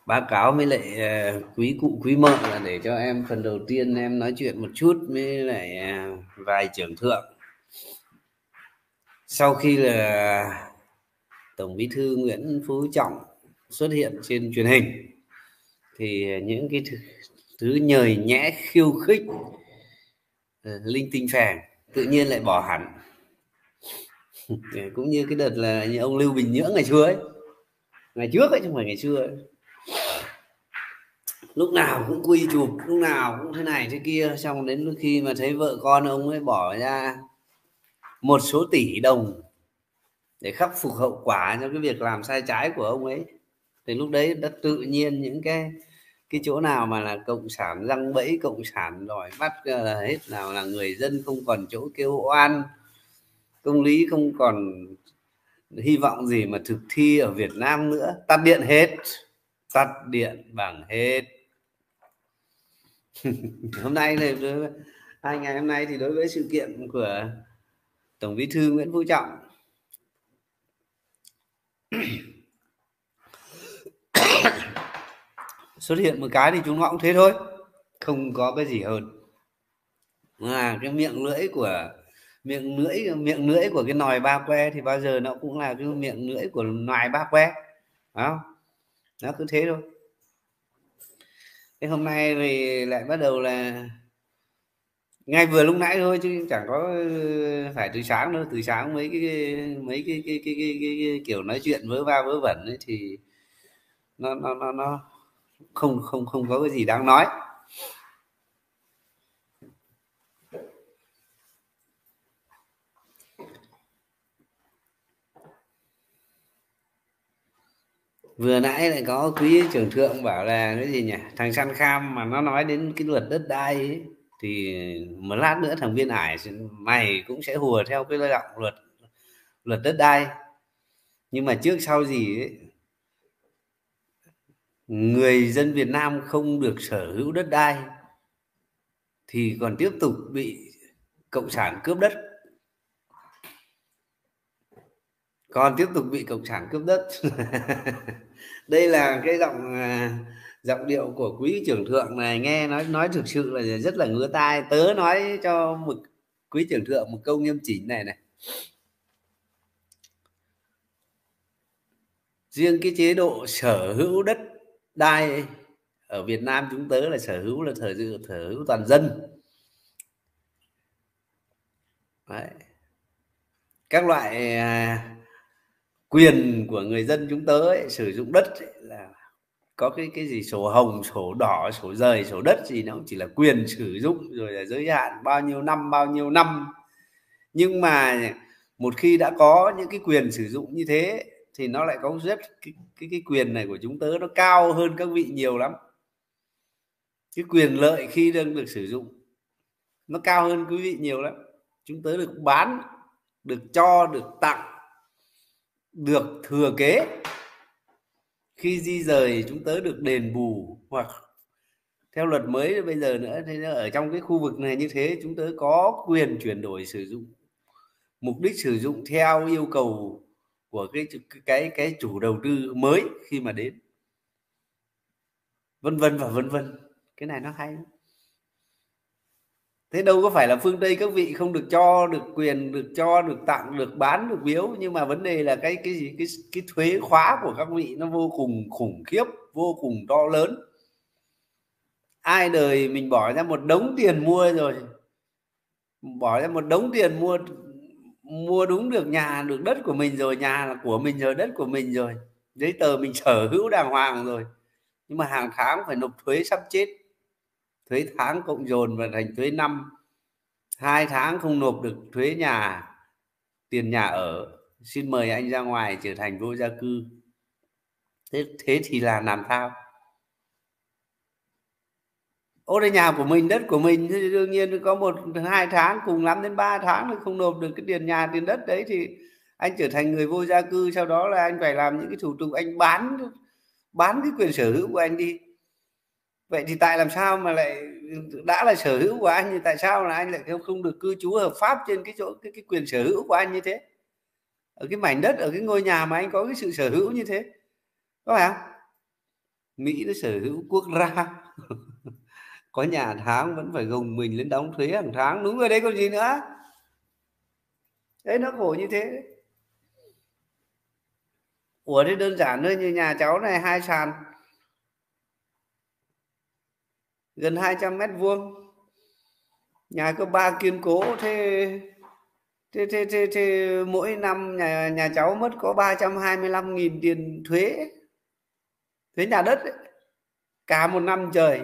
báo cáo với lại quý cụ quý mợ là để cho em phần đầu tiên em nói chuyện một chút với lại vài trưởng thượng. Sau khi là Tổng Bí thư Nguyễn Phú Trọng xuất hiện trên truyền hình thì những cái thứ nhời nhẽ khiêu khích linh tinh phèn tự nhiên lại bỏ hẳn. Cũng như cái đợt là như ông Lưu Bình Nhưỡng ngày xưa ấy, ngày trước ấy chứ không phải ngày xưa ấy. Lúc nào cũng quy chụp, lúc nào cũng thế này thế kia, xong đến khi mà thấy vợ con ông ấy bỏ ra một số tỷ đồng để khắc phục hậu quả cho cái việc làm sai trái của ông ấy, thì lúc đấy đã tự nhiên những cái chỗ nào mà là cộng sản răng bẫy, cộng sản đòi bắt là hết, nào là người dân không còn chỗ kêu oan, công lý không còn hy vọng gì mà thực thi ở Việt Nam nữa, tắt điện hết, tắt điện bằng hết. Hôm nay thì hai ngày hôm nay thì đối với sự kiện của Tổng Bí thư Nguyễn Phú Trọng xuất hiện một cái thì chúng nó cũng thế thôi, không có cái gì hơn. Cái miệng lưỡi của cái nòi ba que thì bao giờ nó cũng là cái miệng lưỡi của nòi ba que, phải không? Nó cứ thế thôi. Thế hôm nay thì lại bắt đầu là ngay vừa lúc nãy thôi chứ chẳng có phải từ sáng đâu, từ sáng mấy cái kiểu nói chuyện vớ va vớ vẩn ấy thì nó không có cái gì đáng nói. Vừa nãy lại có quý trưởng thượng bảo là cái gì nhỉ, thằng Săn Kham mà nó nói đến cái luật đất đai ấy, thì một lát nữa thằng Biên Hải mày cũng sẽ hùa theo cái giọng luật đất đai. Nhưng mà trước sau gì ấy, người dân Việt Nam không được sở hữu đất đai thì còn tiếp tục bị cộng sản cướp đất, còn tiếp tục bị cộng sản cướp đất. Đây là cái giọng điệu của quý trưởng thượng này, nghe nói thực sự là rất là ngứa tai. Tớ nói cho một quý trưởng thượng một câu nghiêm chỉnh này này: riêng cái chế độ sở hữu đất đai ấy, ở Việt Nam chúng tớ là sở hữu toàn dân. Đấy. Các loại quyền của người dân chúng tớ ấy, sử dụng đất ấy, là có cái gì sổ hồng, sổ đỏ, sổ rời, sổ đất gì, nó cũng chỉ là quyền sử dụng, rồi là giới hạn bao nhiêu năm. Nhưng mà một khi đã có những cái quyền sử dụng như thế thì nó lại có rất cái quyền này của chúng tớ nó cao hơn các vị nhiều lắm. Cái quyền lợi khi đang được sử dụng nó cao hơn quý vị nhiều lắm. Chúng tớ được bán, được cho, được tặng, được thừa kế. Khi di rời chúng tớ được đền bù, hoặc theo luật mới bây giờ nữa, thế ở trong cái khu vực này như thế, chúng tớ có quyền chuyển đổi sử dụng, mục đích sử dụng theo yêu cầu của cái chủ đầu tư mới khi mà đến, vân vân và vân vân. Cái này nó hay lắm. Thế đâu có phải là phương Tây các vị không được cho, được quyền, được cho, được tặng, được bán, được biếu, nhưng mà vấn đề là cái gì, cái thuế khóa của các vị nó vô cùng khủng khiếp, vô cùng to lớn. Ai đời mình bỏ ra một đống tiền mua rồi, bỏ ra một đống tiền mua đúng được nhà, được đất của mình rồi, nhà là của mình rồi, đất của mình rồi, giấy tờ mình sở hữu đàng hoàng rồi, nhưng mà hàng tháng phải nộp thuế sắp chết. Thuế tháng cộng dồn và thành thuế năm, 2 tháng không nộp được thuế nhà, tiền nhà ở, xin mời anh ra ngoài trở thành vô gia cư. Thế thì là làm sao? Ô, đây nhà của mình, đất của mình thì đương nhiên có 1-2 tháng, cùng lắm đến 3 tháng là không nộp được cái tiền nhà, tiền đất đấy thì anh trở thành người vô gia cư. Sau đó là anh phải làm những cái thủ tục, anh bán cái quyền sở hữu của anh đi. Vậy thì tại làm sao mà lại đã là sở hữu của anh thì tại sao là anh lại không được cư trú hợp pháp trên cái chỗ cái quyền sở hữu của anh như thế, ở cái mảnh đất, ở cái ngôi nhà mà anh có cái sự sở hữu như thế, có phải không? Mỹ nó sở hữu quốc gia có nhà tháng vẫn phải gồng mình lên đóng thuế hàng tháng, đúng rồi đấy, còn gì nữa. Đấy, nó khổ như thế đấy. Ủa thế đơn giản thôi, như nhà cháu này 2 sàn gần 200 m², nhà có 3 kiên cố, thế mỗi năm nhà cháu mất có 325.000 tiền thuế nhà đất ấy. Cả một năm trời,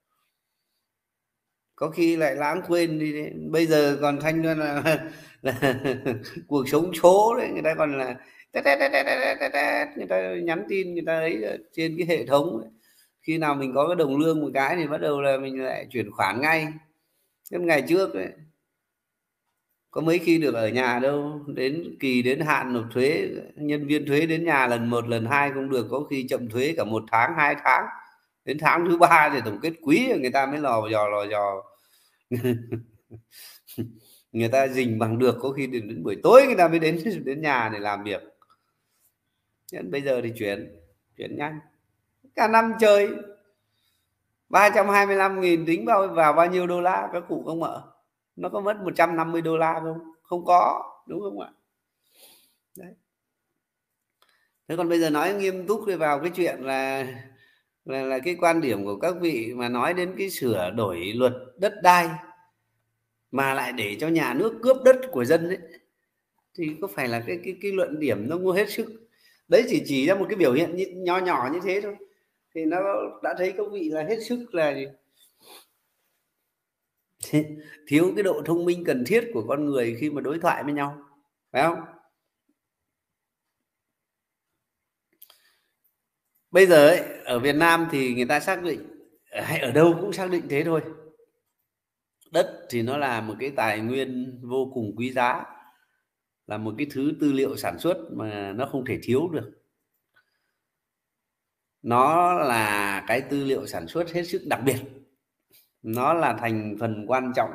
có khi lại lãng quên đi đấy. Bây giờ còn thanh ra là cuộc sống số đấy, người ta còn là tét, tét, tét, tét, tét, tét, tét. Người ta nhắn tin, người ta ấy trên cái hệ thống ấy. Khi nào mình có cái đồng lương một cái thì bắt đầu là mình lại chuyển khoản ngay. Cái ngày trước ấy, có mấy khi được ở nhà đâu, đến kỳ đến hạn nộp thuế, nhân viên thuế đến nhà lần 1 lần 2 không được, có khi chậm thuế cả 1 tháng 2 tháng, đến tháng thứ 3 thì tổng kết quý người ta mới lò dò người ta rình bằng được, có khi đến buổi tối người ta mới đến nhà để làm việc. Nên bây giờ thì chuyển nhanh, cả năm chơi 325.000 tính vào bao nhiêu đô la các cụ không ạ? Nó có mất 150 đô la không? Không có, đúng không ạ? Đấy. Thế còn bây giờ nói nghiêm túc đi vào cái chuyện là cái quan điểm của các vị mà nói đến cái sửa đổi luật đất đai mà lại để cho nhà nước cướp đất của dân ấy, thì có phải là cái luận điểm nó ngu hết sức. Đấy chỉ ra một cái biểu hiện nho nhỏ như thế thôi, thì nó đã thấy các vị là hết sức là gì? Thiếu cái độ thông minh cần thiết của con người khi mà đối thoại với nhau, phải không? Bây giờ ấy, ở Việt Nam thì người ta xác định, hay ở đâu cũng xác định thế thôi, đất thì nó là một cái tài nguyên vô cùng quý giá, là một cái thứ tư liệu sản xuất mà nó không thể thiếu được. Nó là cái tư liệu sản xuất hết sức đặc biệt, nó là thành phần quan trọng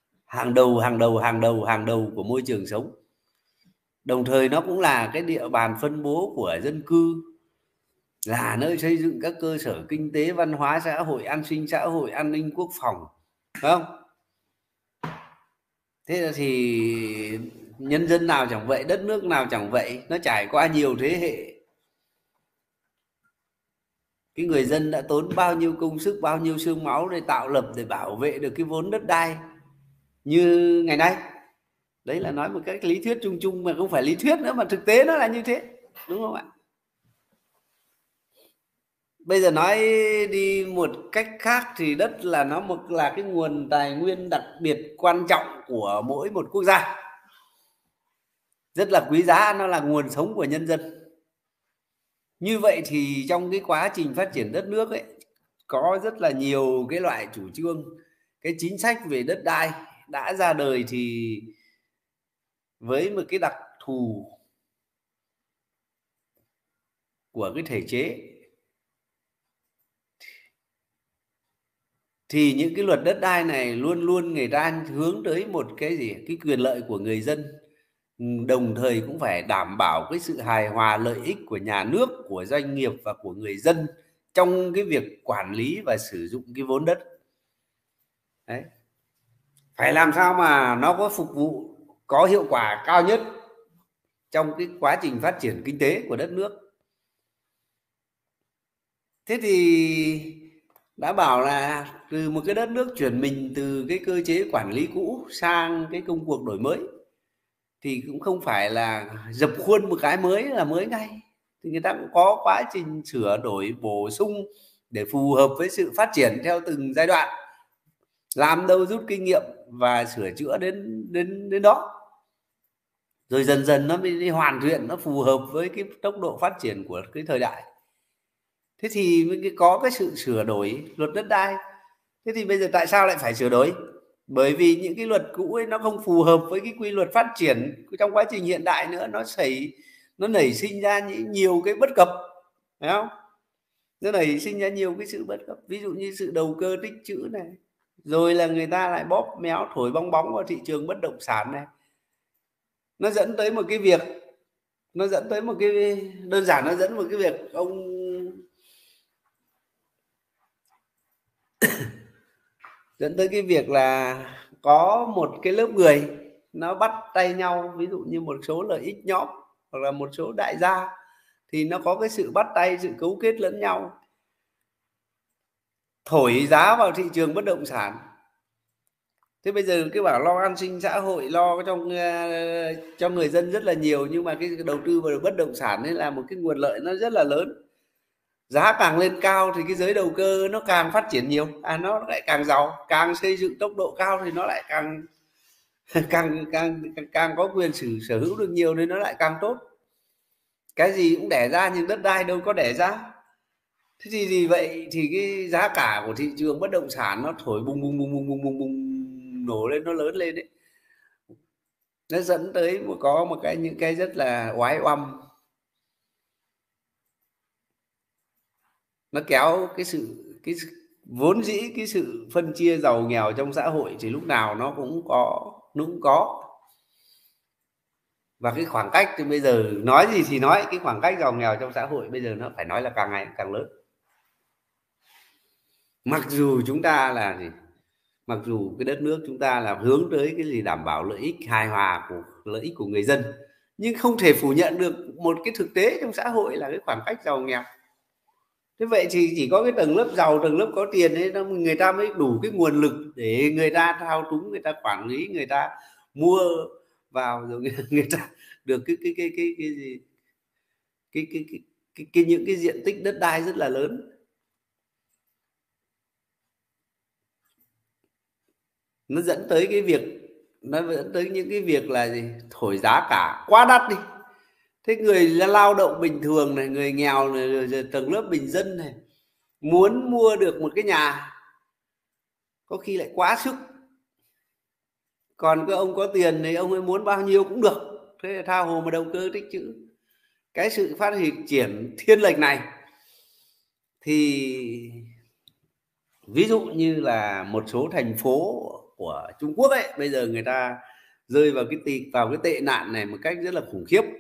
hàng đầu của môi trường sống. Đồng thời nó cũng là cái địa bàn phân bố của dân cư, là nơi xây dựng các cơ sở kinh tế, văn hóa, xã hội, an sinh xã hội, an ninh quốc phòng, phải không? Thế thì nhân dân nào chẳng vậy, đất nước nào chẳng vậy, nó trải qua nhiều thế hệ. Cái người dân đã tốn bao nhiêu công sức, bao nhiêu xương máu để tạo lập, để bảo vệ được cái vốn đất đai như ngày nay. Đấy là nói một cách lý thuyết chung chung, mà không phải lý thuyết nữa, mà thực tế nó là như thế, đúng không ạ? Bây giờ nói đi một cách khác thì đất là nó là cái nguồn tài nguyên đặc biệt quan trọng của mỗi một quốc gia, rất là quý giá, nó là nguồn sống của nhân dân. Như vậy thì trong cái quá trình phát triển đất nước ấy, có rất là nhiều cái loại chủ trương, cái chính sách về đất đai đã ra đời, thì với một cái đặc thù của cái thể chế thì những cái luật đất đai này luôn luôn người ta hướng tới một cái gì, cái quyền lợi của người dân, đồng thời cũng phải đảm bảo cái sự hài hòa lợi ích của nhà nước, của doanh nghiệp và của người dân trong cái việc quản lý và sử dụng cái vốn đất. Đấy, phải làm sao mà nó có phục vụ, có hiệu quả cao nhất trong cái quá trình phát triển kinh tế của đất nước. Thế thì đã bảo là từ một cái đất nước chuyển mình từ cái cơ chế quản lý cũ sang cái công cuộc đổi mới, thì cũng không phải là dập khuôn một cái mới là mới ngay, thì người ta cũng có quá trình sửa đổi bổ sung để phù hợp với sự phát triển theo từng giai đoạn, làm đâu rút kinh nghiệm và sửa chữa đến đó, rồi dần dần nó mới đi hoàn thiện, nó phù hợp với cái tốc độ phát triển của cái thời đại. Thế thì mới có cái sự sửa đổi luật đất đai. Thế thì bây giờ tại sao lại phải sửa đổi? Bởi vì những cái luật cũ ấy nó không phù hợp với cái quy luật phát triển trong quá trình hiện đại nữa, nó nảy sinh ra nhiều cái bất cập, phải không? Nó nảy sinh ra nhiều cái sự bất cập, ví dụ như sự đầu cơ tích trữ này, rồi là người ta lại bóp méo thổi bong bóng vào thị trường bất động sản này. Nó dẫn tới một cái việc, đơn giản nó dẫn một cái việc dẫn tới cái việc là có một cái lớp người nó bắt tay nhau, ví dụ như một số lợi ích nhóm hoặc là một số đại gia, thì nó có cái sự bắt tay, sự cấu kết lẫn nhau, thổi giá vào thị trường bất động sản. Thế bây giờ cái bảo lo an sinh xã hội, lo cho người dân rất là nhiều, nhưng mà cái đầu tư vào bất động sản ấy là một cái nguồn lợi nó rất là lớn. Giá càng lên cao thì cái giới đầu cơ nó càng phát triển nhiều, nó lại càng giàu, càng xây dựng tốc độ cao thì nó lại càng càng có quyền sở hữu được nhiều thì nó lại càng tốt. Cái gì cũng đẻ ra nhưng đất đai đâu có đẻ ra. Thế thì vì vậy thì cái giá cả của thị trường bất động sản nó thổi bùng bùng bùng bùng bùng bùng bùng nổ lên, nó lớn lên đấy, nó dẫn tới có những cái rất là oái oăm, nó kéo cái vốn dĩ cái sự phân chia giàu nghèo trong xã hội thì lúc nào nó cũng có. Và cái khoảng cách thì bây giờ nói gì thì nói, cái khoảng cách giàu nghèo trong xã hội bây giờ nó phải nói là càng ngày càng lớn. Mặc dù chúng ta là gì, mặc dù cái đất nước chúng ta là hướng tới cái gì đảm bảo lợi ích hài hòa của lợi ích của người dân, nhưng không thể phủ nhận được một cái thực tế trong xã hội là cái khoảng cách giàu nghèo. Thế vậy thì chỉ có cái tầng lớp giàu, tầng lớp có tiền ấy, người ta mới đủ cái nguồn lực để người ta thao túng, người ta quản lý, người ta mua vào, rồi người ta được cái gì, những cái diện tích đất đai rất là lớn. Nó dẫn tới cái việc, nó dẫn tới những cái việc là gì, thổi giá cả quá đắt đi. Thế người lao động bình thường này, người nghèo này, rồi tầng lớp bình dân này, muốn mua được một cái nhà có khi lại quá sức. Còn cái ông có tiền thì ông ấy muốn bao nhiêu cũng được, thế là tha hồ mà đầu cơ tích trữ. Cái sự phát triển thiên lệch này thì ví dụ như là một số thành phố của Trung Quốc ấy, bây giờ người ta rơi vào cái tệ nạn này một cách rất là khủng khiếp.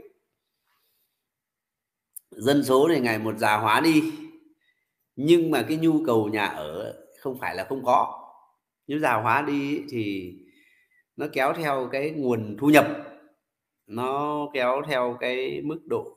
Dân số này ngày một già hóa đi, nhưng mà cái nhu cầu nhà ở không phải là không có. Nếu già hóa đi thì nó kéo theo cái nguồn thu nhập, nó kéo theo cái mức độ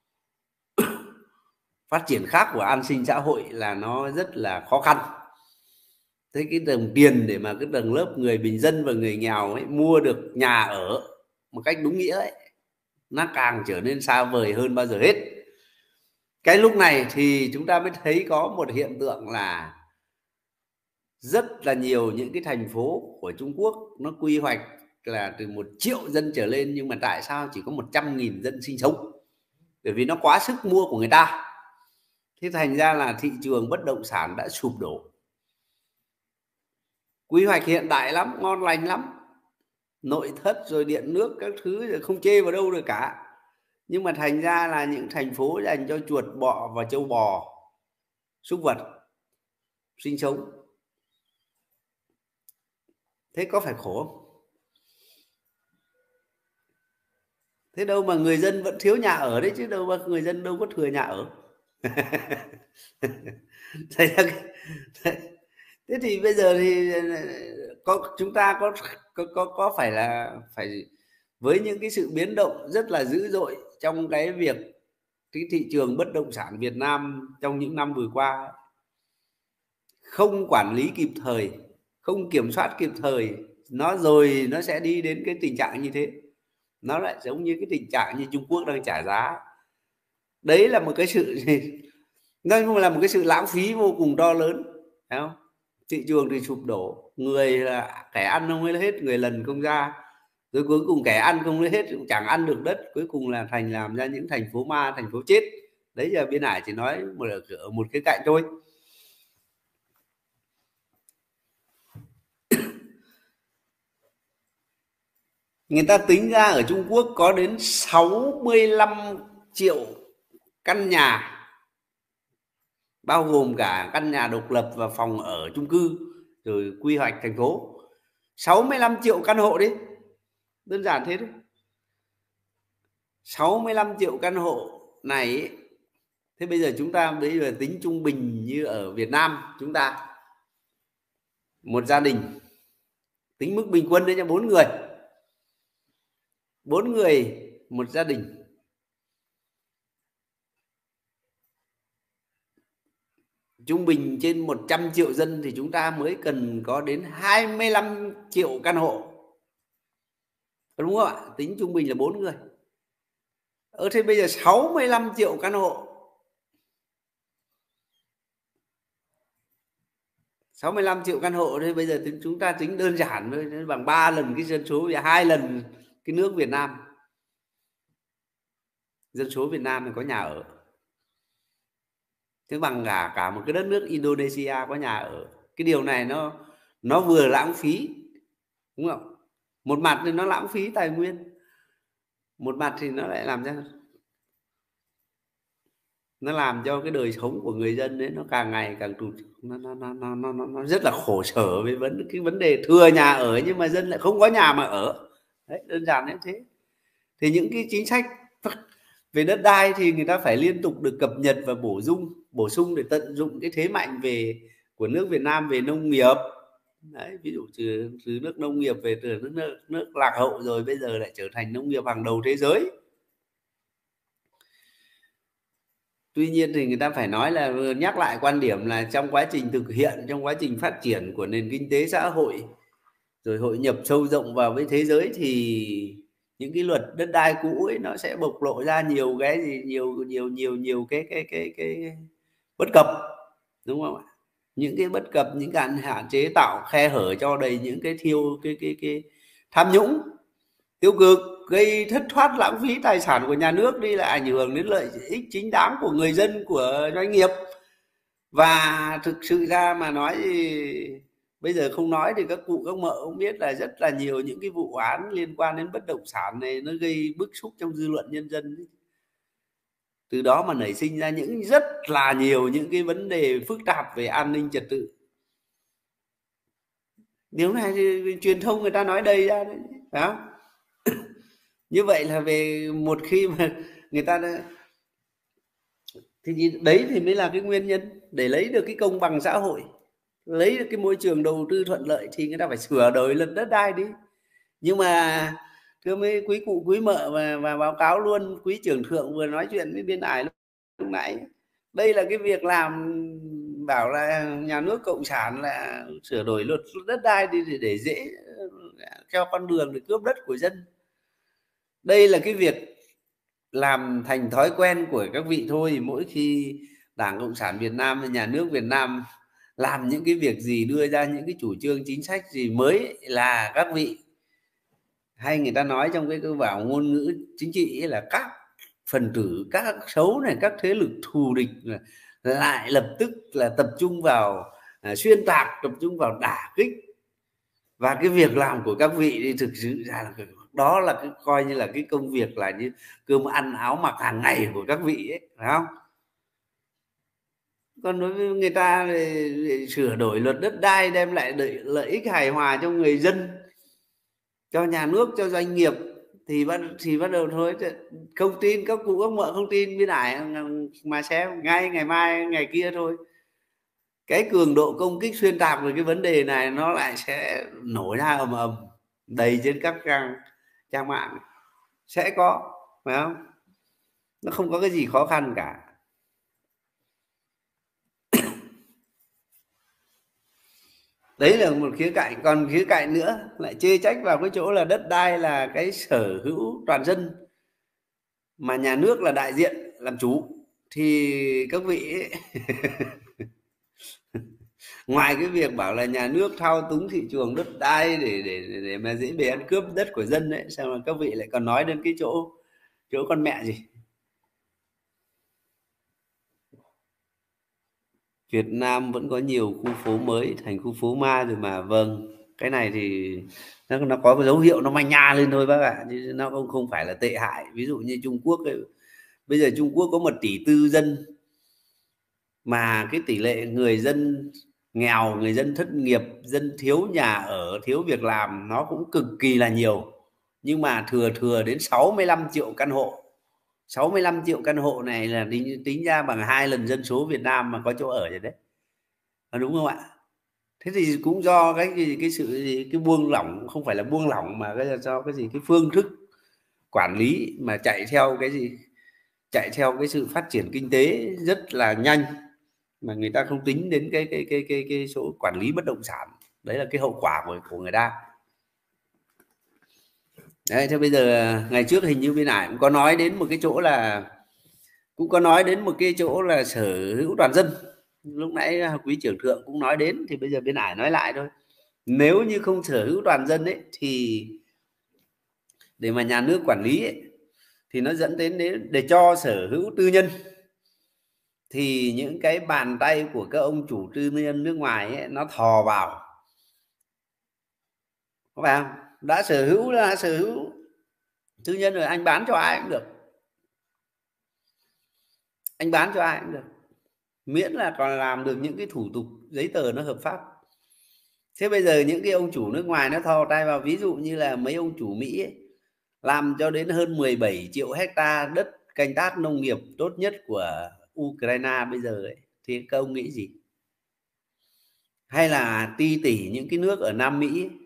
phát triển khác của an sinh xã hội là nó rất là khó khăn. Thế cái đồng tiền để mà cái tầng lớp người bình dân và người nghèo ấy mua được nhà ở một cách đúng nghĩa ấy, nó càng trở nên xa vời hơn bao giờ hết. Cái lúc này thì chúng ta mới thấy có một hiện tượng là rất là nhiều những cái thành phố của Trung Quốc nó quy hoạch là từ 1 triệu dân trở lên, nhưng mà tại sao chỉ có 100.000 dân sinh sống? Bởi vì nó quá sức mua của người ta. Thế thành ra là thị trường bất động sản đã sụp đổ. Quy hoạch hiện đại lắm, ngon lành lắm, nội thất rồi điện nước các thứ rồi không chê vào đâu được cả, nhưng mà thành ra là những thành phố dành cho chuột bọ và trâu bò, súc vật sinh sống. Thế có phải khổ không? Thế đâu mà người dân vẫn thiếu nhà ở đấy chứ, đâu mà người dân đâu có thừa nhà ở. Thế thì bây giờ thì chúng ta có phải là với những cái sự biến động rất là dữ dội trong cái việc cái thị trường bất động sản Việt Nam trong những năm vừa qua, không quản lý kịp thời, không kiểm soát kịp thời, nó sẽ đi đến cái tình trạng như thế. Nó lại giống như cái tình trạng như Trung Quốc đang trả giá. Đấy là một cái sự nó là một cái sự lãng phí vô cùng to lớn, thấy không? Thị trường thì sụp đổ, người là kẻ ăn không lấy hết, người lần không ra, rồi cuối cùng kẻ ăn không lấy hết cũng chẳng ăn được đất, cuối cùng là làm ra những thành phố ma, thành phố chết. Đấy giờ Biên Hải chỉ nói ở một cái cạnh thôi. Người ta tính ra ở Trung Quốc có đến 65 triệu căn nhà, bao gồm cả căn nhà độc lập và phòng ở chung cư, rồi quy hoạch thành phố. 65 triệu căn hộ đấy, đơn giản thế thôi. 65 triệu căn hộ này ấy. Thế bây giờ chúng ta tính trung bình như ở Việt Nam chúng ta một gia đình tính mức bình quân đấy nha, 4 người một gia đình. Trung bình trên 100 triệu dân thì chúng ta mới cần có đến 25 triệu căn hộ, đúng không ạ? Tính trung bình là 4 người. Thế bây giờ 65 triệu căn hộ, 65 triệu căn hộ thì bây giờ chúng ta tính đơn giản thôi, bằng 3 lần cái dân số và 2 lần cái nước Việt Nam. Dân số Việt Nam thì có nhà ở, thế bằng cả một cái đất nước Indonesia có nhà ở. Cái điều này nó vừa lãng phí, đúng không? Một mặt thì nó lãng phí tài nguyên, một mặt thì nó lại làm cho cái đời sống của người dân đấy nó càng ngày càng tụt, nó rất là khổ sở với cái vấn đề thừa nhà ở nhưng mà dân lại không có nhà mà ở. Đấy, đơn giản như thế. Thì những cái chính sách về đất đai thì người ta phải liên tục được cập nhật và bổ sung để tận dụng cái thế mạnh của nước Việt Nam về nông nghiệp. Đấy, ví dụ từ nước nông nghiệp về từ nước lạc hậu rồi bây giờ lại trở thành nông nghiệp hàng đầu thế giới. Tuy nhiên thì người ta phải nói là, nhắc lại quan điểm là trong quá trình thực hiện, trong quá trình phát triển của nền kinh tế xã hội rồi hội nhập sâu rộng vào với thế giới thì những cái luật đất đai cũ ấy nó sẽ bộc lộ ra nhiều cái gì, nhiều cái bất cập, đúng không ạ? Những cái bất cập, những cái hạn chế tạo khe hở cho đầy những cái cái tham nhũng tiêu cực, gây thất thoát lãng phí tài sản của nhà nước đi, lại ảnh hưởng đến lợi ích chính đáng của người dân, của doanh nghiệp. Và thực sự ra mà nói thì bây giờ không nói thì các cụ các mợ cũng biết là rất là nhiều những cái vụ án liên quan đến bất động sản này nó gây bức xúc trong dư luận nhân dân. Từ đó mà nảy sinh ra rất là nhiều những cái vấn đề phức tạp về an ninh trật tự. Điều này thì truyền thông người ta nói đầy ra đấy, phải không? Như vậy là về một khi mà người ta thì đấy thì mới là cái nguyên nhân để lấy được cái công bằng xã hội, lấy được cái môi trường đầu tư thuận lợi thì người ta phải sửa đổi luật đất đai đi. Nhưng mà thưa mấy quý cụ quý mợ và báo cáo luôn quý trưởng thượng vừa nói chuyện với biên ải lúc nãy, đây là cái việc làm bảo là nhà nước cộng sản là sửa đổi luật đất đai đi để dễ theo con đường để cướp đất của dân. Đây là cái việc làm thành thói quen của các vị thôi. Mỗi khi Đảng Cộng sản Việt Nam và nhà nước Việt Nam làm những cái việc gì, đưa ra những cái chủ trương chính sách gì mới là các vị, hay người ta nói trong cái câu bảo ngôn ngữ chính trị ấy là các phần tử, các xấu này, các thế lực thù địch lại lập tức là tập trung vào xuyên tạc, tập trung vào đả kích. Và cái việc làm của các vị thì thực sự ra là đó là cái coi như là cái công việc là như cơm ăn áo mặc hàng ngày của các vị ấy, phải không? Còn đối với người ta thì sửa đổi luật đất đai đem lại lợi ích hài hòa cho người dân, cho nhà nước, cho doanh nghiệp thì bắt đầu thôi. Không tin các cụ các mợ, không tin biên ải mà xem ngay ngày mai ngày kia thôi, cái cường độ công kích xuyên tạc về cái vấn đề này nó lại sẽ nổi ra ầm ầm đầy trên các trang mạng, sẽ có, phải không? Nó không có cái gì khó khăn cả. Đấy là một khía cạnh. Còn khía cạnh nữa lại chê trách vào cái chỗ là đất đai là cái sở hữu toàn dân mà nhà nước là đại diện làm chủ, thì các vị ấy, ngoài cái việc bảo là nhà nước thao túng thị trường đất đai để mà dễ bề ăn cướp đất của dân đấy, sao mà các vị lại còn nói đến cái chỗ con mẹ gì Việt Nam vẫn có nhiều khu phố mới thành khu phố ma rồi mà. Vâng, cái này thì nó có cái dấu hiệu nó manh nha lên thôi bác ạ, chứ nó không phải là tệ hại. Ví dụ như Trung Quốc ấy, bây giờ Trung Quốc có 1,4 tỷ dân mà cái tỷ lệ người dân nghèo, người dân thất nghiệp, dân thiếu nhà ở, thiếu việc làm nó cũng cực kỳ là nhiều, nhưng mà thừa đến 65 triệu căn hộ. 65 triệu căn hộ này là tính ra bằng 2 lần dân số Việt Nam mà có chỗ ở rồi đấy, đúng không ạ? Thế thì cũng do cái sự gì, cái buông lỏng, không phải là buông lỏng mà cái do cái gì, cái phương thức quản lý mà chạy theo cái gì, chạy theo cái sự phát triển kinh tế rất là nhanh mà người ta không tính đến cái số quản lý bất động sản. Đấy là cái hậu quả của người ta. Đấy, thế bây giờ ngày trước hình như bên Hải cũng có nói đến một cái chỗ là, cũng có nói đến một cái chỗ là sở hữu toàn dân, lúc nãy quý trưởng thượng cũng nói đến, thì bây giờ bên Hải nói lại thôi. Nếu như không sở hữu toàn dân ấy thì để mà nhà nước quản lý ấy, thì nó dẫn đến để cho sở hữu tư nhân, thì những cái bàn tay của các ông chủ tư nhân nước ngoài ấy, nó thò vào, có phải không? Đã sở hữu tư nhân rồi, anh bán cho ai cũng được, anh bán cho ai cũng được, miễn là còn làm được những cái thủ tục giấy tờ nó hợp pháp. Thế bây giờ những cái ông chủ nước ngoài nó thò tay vào, ví dụ như là mấy ông chủ Mỹ ấy, làm cho đến hơn 17 triệu hecta đất canh tác nông nghiệp tốt nhất của Ukraine bây giờ ấy, thì các ông nghĩ gì? Hay là ti tỉ những cái nước ở Nam Mỹ ấy,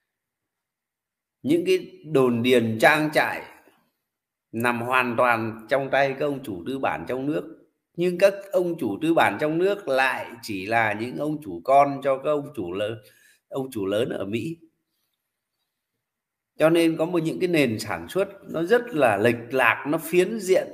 những cái đồn điền trang trại nằm hoàn toàn trong tay các ông chủ tư bản trong nước, nhưng các ông chủ tư bản trong nước lại chỉ là những ông chủ con cho các ông chủ lớn ở Mỹ. Cho nên có những cái nền sản xuất nó rất là lệch lạc, nó phiến diện.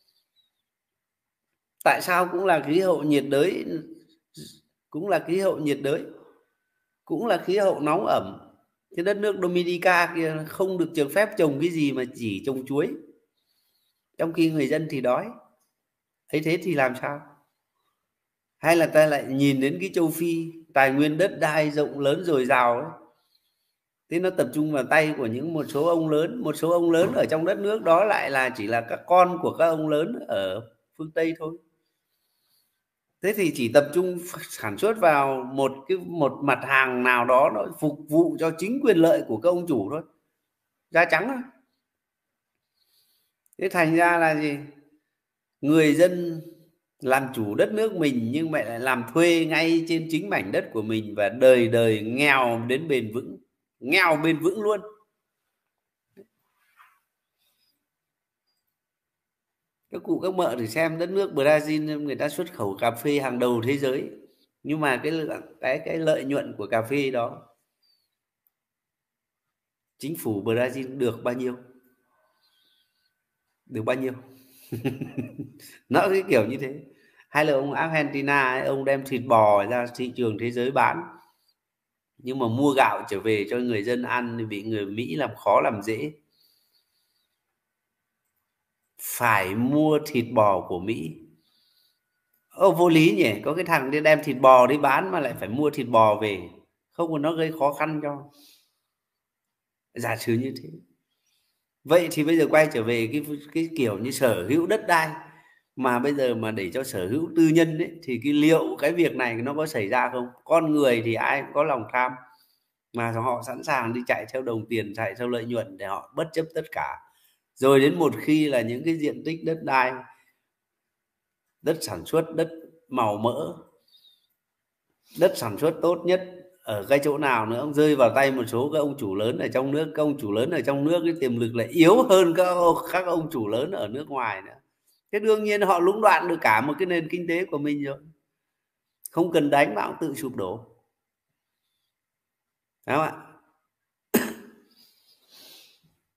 Tại sao? Cũng là khí hậu nhiệt đới, cũng là khí hậu nhiệt đới, cũng là khí hậu nóng ẩm. Cái đất nước Dominica kia không được được phép trồng cái gì mà chỉ trồng chuối, trong khi người dân thì đói. Thấy thế thì làm sao? Hay là ta lại nhìn đến cái châu Phi, tài nguyên đất đai rộng lớn dồi dào ấy, thế nó tập trung vào tay của một số ông lớn. Một số ông lớn ở trong đất nước đó lại là chỉ là các con của các ông lớn ở phương Tây thôi. Thế thì chỉ tập trung sản xuất vào một mặt hàng nào đó, nó phục vụ cho chính quyền lợi của các ông chủ thôi, da trắng thôi. Thế thành ra là gì? Người dân làm chủ đất nước mình nhưng mà lại làm thuê ngay trên chính mảnh đất của mình, và đời đời nghèo đến bền vững, nghèo bền vững luôn. Các cụ các mợ thì xem đất nước Brazil, người ta xuất khẩu cà phê hàng đầu thế giới, nhưng mà cái lợi nhuận của cà phê đó chính phủ Brazil được bao nhiêu? Được bao nhiêu? Nó cái kiểu như thế. Hay là ông Argentina ấy, ông đem thịt bò ra thị trường thế giới bán, nhưng mà mua gạo trở về cho người dân ăn thì bị người Mỹ làm khó làm dễ. Phải mua thịt bò của Mỹ. Vô lý nhỉ, có cái thằng đi đem thịt bò đi bán mà lại phải mua thịt bò về, không có nó gây khó khăn cho. Giả sử như thế. Vậy thì bây giờ quay trở về cái kiểu như sở hữu đất đai, mà bây giờ mà để cho sở hữu tư nhân ấy, thì liệu cái việc này nó có xảy ra không? Con người thì ai cũng có lòng tham, mà họ sẵn sàng đi chạy theo đồng tiền, chạy theo lợi nhuận để họ bất chấp tất cả. Rồi đến một khi là những cái diện tích đất đai, đất sản xuất, đất màu mỡ, đất sản xuất tốt nhất ở cái chỗ nào nữa cũng rơi vào tay một số các ông chủ lớn ở trong nước. Các ông chủ lớn ở trong nước cái tiềm lực lại yếu hơn các ông chủ lớn ở nước ngoài nữa. Thế đương nhiên họ lũng đoạn được cả một cái nền kinh tế của mình rồi, không cần đánh vào cũng tự sụp đổ, đúng không ạ?